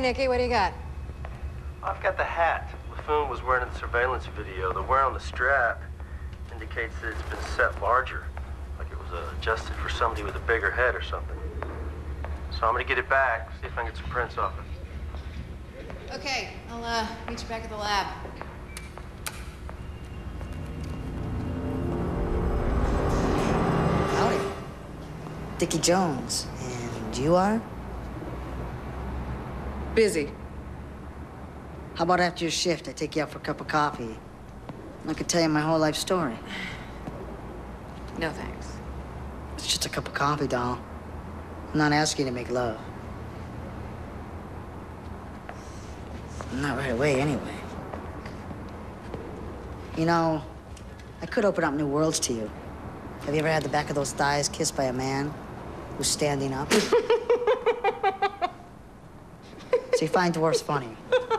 Nicky, what do you got? I've got the hat LaFoon was wearing in the surveillance video. The wear on the strap indicates that it's been set larger, like it was adjusted for somebody with a bigger head or something. So I'm gonna get it back, see if I can get some prints off it. Okay, I'll meet you back at the lab. Howdy. Dickie Jones. And you are? Busy. How about after your shift, I take you out for a cup of coffee? I could tell you my whole life story. No, thanks. It's just a cup of coffee, doll. I'm not asking you to make love. Not right away, anyway. You know, I could open up new worlds to you. Have you ever had the back of those thighs kissed by a man who's standing up? So you find dwarfs funny?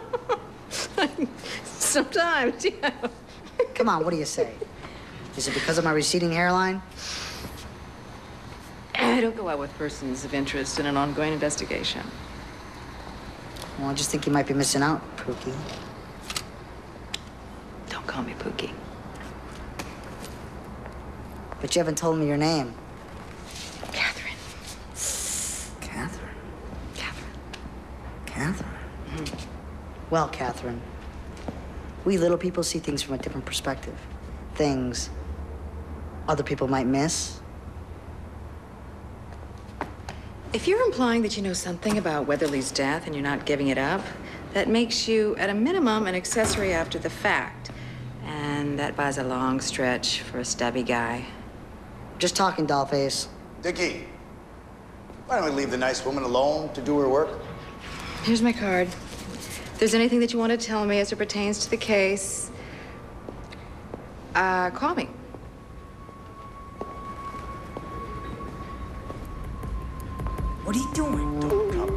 Sometimes, yeah. Come on, what do you say? Is it because of my receding hairline? I don't go out with persons of interest in an ongoing investigation. Well, I just think you might be missing out, Pookie. Don't call me Pookie. But you haven't told me your name. Catherine. Catherine? Catherine. Catherine? Mm-hmm. Well, Catherine, we little people see things from a different perspective. Things other people might miss. If you're implying that you know something about Weatherly's death and you're not giving it up, that makes you, at a minimum, an accessory after the fact. And that buys a long stretch for a stubby guy. Just talking, dollface. Dickie, why don't we leave the nice woman alone to do her work? Here's my card. If there's anything that you want to tell me as it pertains to the case, call me. What are you doing? Don't come